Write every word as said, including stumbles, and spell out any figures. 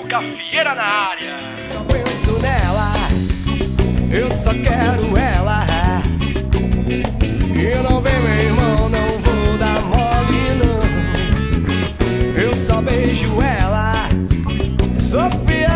Gafieira na área. Só penso nela, eu só quero ela. E não vem, meu irmão, não vou dar mole não. Eu só beijo ela, Sofia.